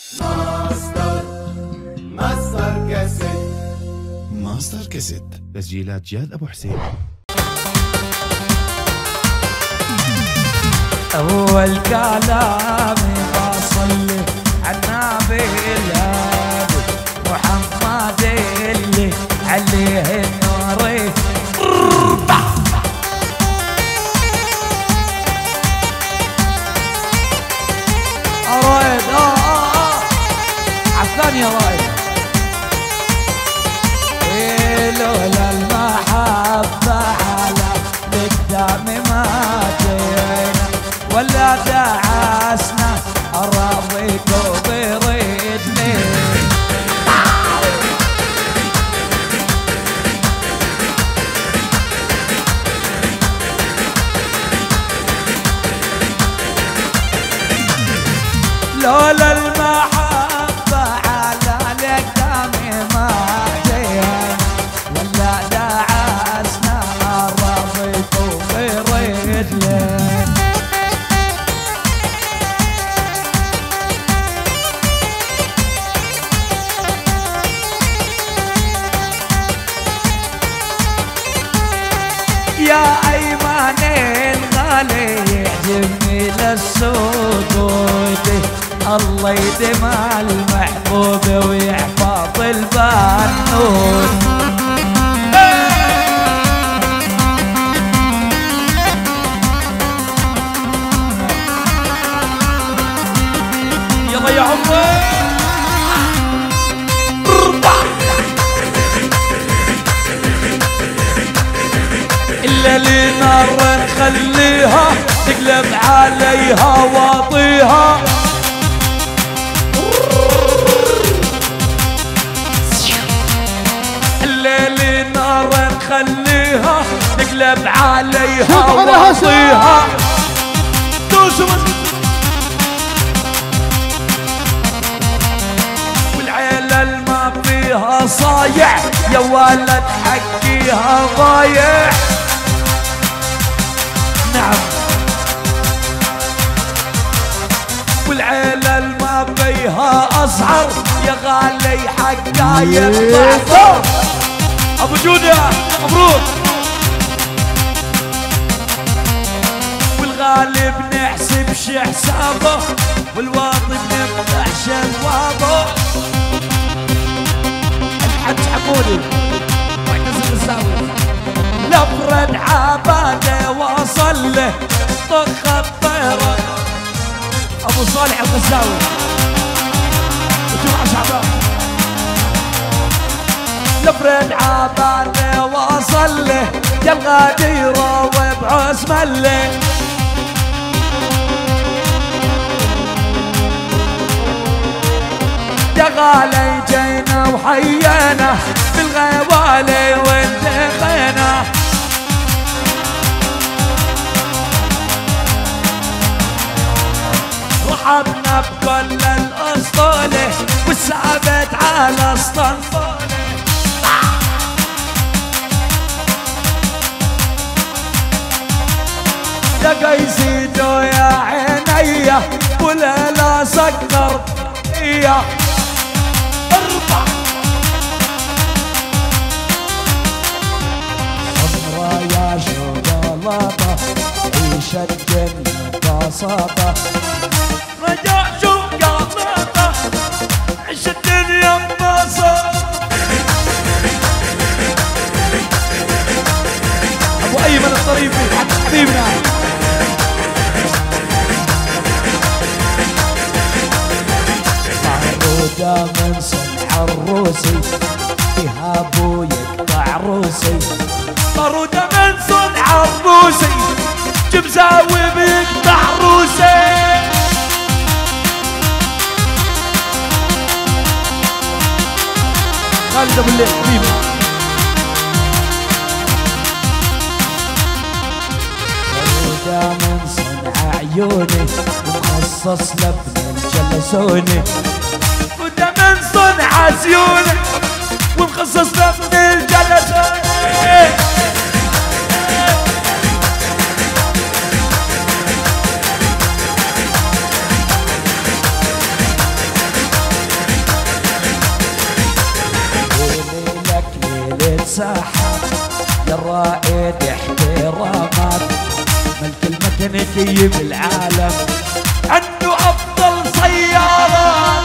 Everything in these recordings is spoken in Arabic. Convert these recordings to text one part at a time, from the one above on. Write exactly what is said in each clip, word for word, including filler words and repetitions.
ماستر ماستر كاسيت. ماستر كاسيت، تسجيلات جاد أبو حسين. أول كلامي بصلي عالنبي الهادي محمد اللي عليه النور. رايد اه اه عالثانية رايد. إيه لولا المحبة على قدام ما جينا ولا دعسنا أراضيكوا برجلي. لولا المحبة على الأقدام ما جينا ولا دعسنا أراضيكوا برجلي. يا أيمن الغالي يعجبني للسكوت، الله يديم المحبوب ويحفظ البنوت. يلا يا عمر إلا لي نار نخليها تقلب عليها واطيها. إلا لي نار نخليها تقلب عليها واطيها. والعيلة الما فيها صايع يا ولد حقيها ضايع. نعم والعيلة الما بيها أصعر يا غالي حقا يقطع. أبو جودة مبروك. والغالي بنحسب شي حسابه والواطي بنفتح شلوابه. الحج حمودي معتز الزاوية لفرد عباده وصل له طخ الطيرة. ابو صالح الغزاوي وجمعة شعبان لفرد عباده وصل له يا الغديرة وبعوس مله. يا غالي جينا وحيينا بالغيوالي وانتقينا. رحبنا بكل الاسطوله والثابت على اسطنبوله. يا قيسيدو يا عينيا ولا لا سكر يا اربع صبرا يا شوكولاته عيش الجنة ببساطة. رجاء شوكولاته عيش الدنيا ببساطة. ابو ايمن الطريفي حبيبنا معروضة من صنع الروسي فيها ابو يقطع روسي. معروضة من صنع الروسي جمزاوي بيقطع روسي. خالد ابو الليل حبيبي. معروضة من صنع عيوني ومخصص لابن الجلسوني. وده من صنع زيوني ومخصص لابن الجلسوني. ساحات يا الرائد احترامات ملك الميكانيكي بالعالم عنده افضل سيارات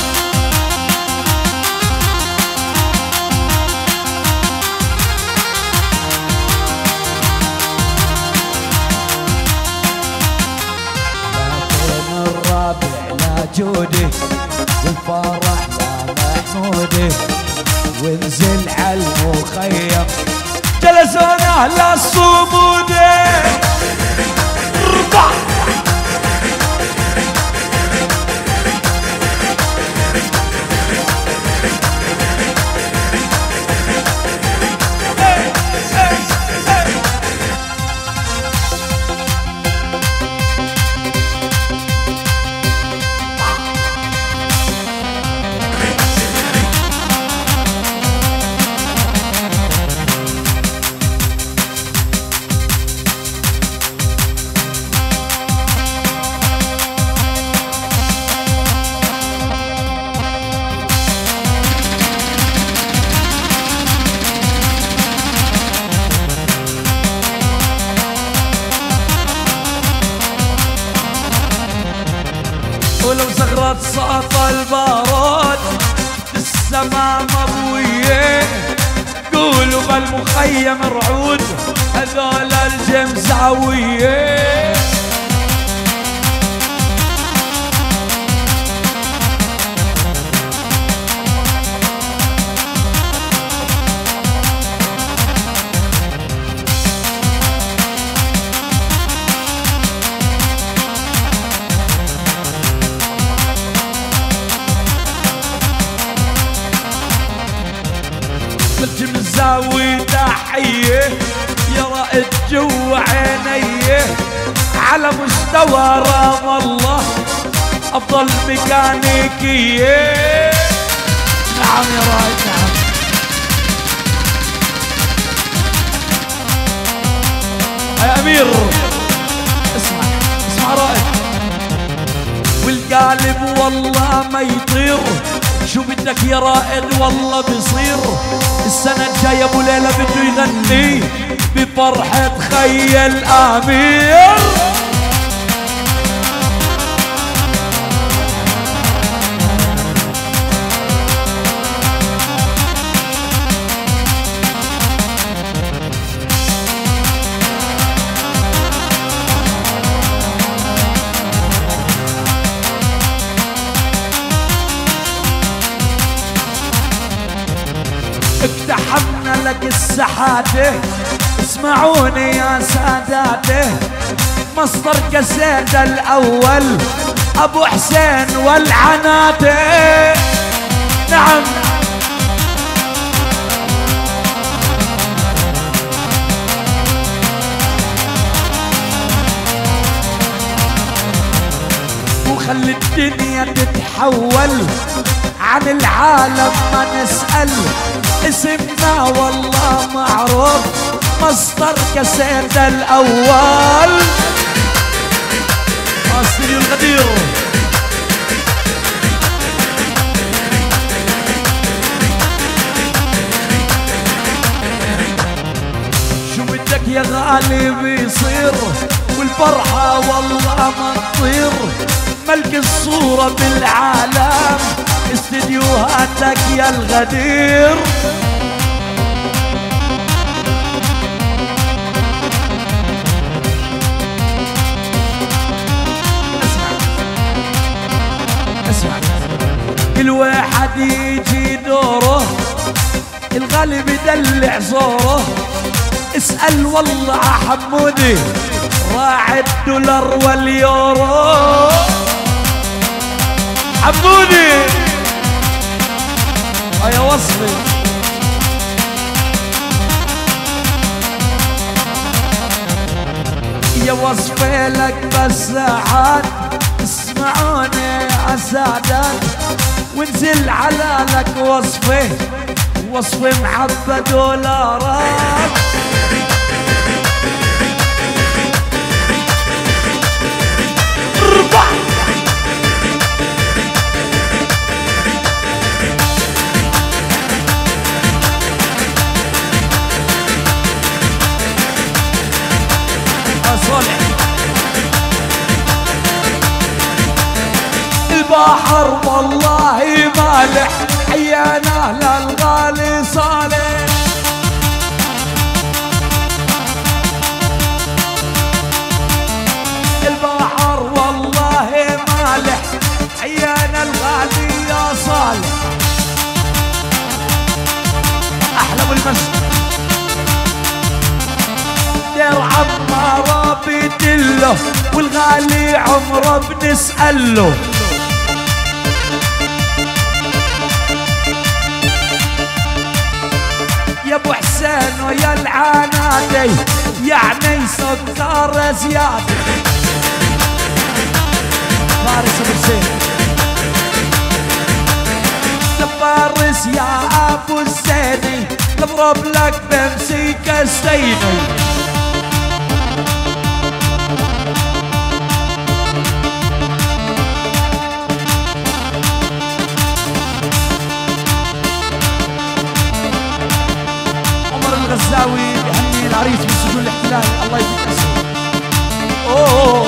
لكن الرابع لا جودي والفرح لا محمودي ونزل عالمخيم جلسونا اهل الصمودي ارفع ولو زغرت صوت البارود السما مضوية قولوا بالمخيم رعود هذول الجمزاوية الجمزاوي تحية يا رائد جوا عينيه على مستوى رام الله أفضل ميكانيكية نعم يا رائد نعم يا أمير اسمع اسمع رائد والقالب والله ما يطير شو بدك يا رائد والله بصير السنة الجاية ابو ليلى بده يغني بفرحة خي الامير اقتحمنا لك السحادة اسمعوني يا ساداته مصدر كسيد الأول أبو حسين والعناته نعم وخلي الدنيا تتحول عن العالم ما نسأل اسمنا والله معروف مصدر كسيد الأول مصري الغدير شو بدك يا غالي بيصير والفرحة والله ما تطير ملك الصورة بالعالم استديوهاتك يا الغدير اسمع اسمع كل واحد يجي دوره الغالي بدلع زوره اسأل والله حمودي راعي الدولار واليورو حمودي يا وصفي يا وصفي لك بس ساعات اسمعوني يا سادات ونزل على لك وصفي وصفي محبة دولارات ارفع البحر والله مالح حيانا للغالي صالح. البحر والله مالح حيانا الغالي يا صالح. احلى ابو المسجد دير عمارة بيدله والغالي عمره بنسأله. يا ابو حسين ويا العنادي يعني سكر زيادة. فارس ابو حسين فارس يا ابو الزيني نضرب لك بمسيك الزيني. عمر الغزاوي بيهني العريس من سجون الاحتلال الله يديك الصحة. اوه